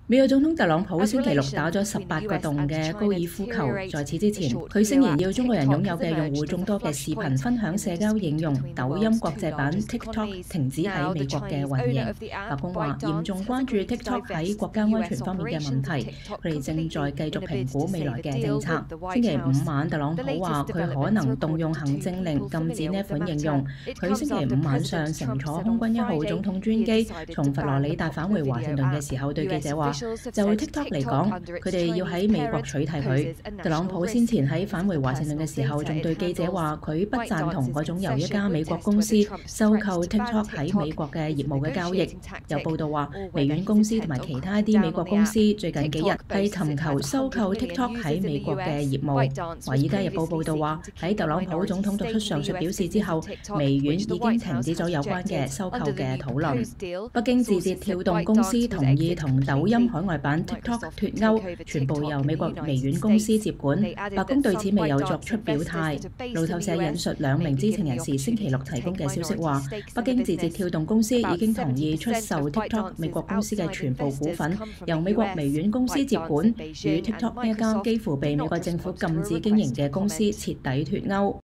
美國總統特朗普星期六打咗18個洞嘅高爾夫球，在此之前，佢聲言要中國人擁有嘅用戶眾多嘅視頻分享社交應用抖音國際版 TikTok 停止喺美國嘅運營。白宮話嚴重關注 TikTok 喺國家安全方面嘅問題，佢哋正在繼續評估未來嘅政策。星期五晚，特朗普話佢可能動用行政令禁止呢一款應用。佢星期五晚上乘坐空軍1號總統專機從佛羅里達返回華盛頓嘅時候，對記者話：就 TikTok 嚟講，佢哋要喺美國取締佢。特朗普先前喺返回華盛頓嘅時候，仲對記者話佢不贊同嗰種由一家美國公司收購 TikTok 喺美國嘅業務嘅交易。有報道話，微軟公司同埋其他一啲美國公司最近幾日係尋求收購 TikTok 喺美國嘅業務。華爾街日報報道話，喺特朗普總統作出上述表示之後，微軟已經停止咗有關嘅收購嘅討論。北京字節跳動公司同意同抖音海外版 TikTok 脫鈎，全部由美國微軟公司接管。白宮對此未有作出表態。路透社引述2名知情人士星期六提供嘅消息話，北京字節跳動公司已經同意出售 TikTok 美國公司嘅全部股份，由美國微軟公司接管，與 TikTok 呢一間幾乎被美國政府禁止經營嘅公司徹底脫鈎。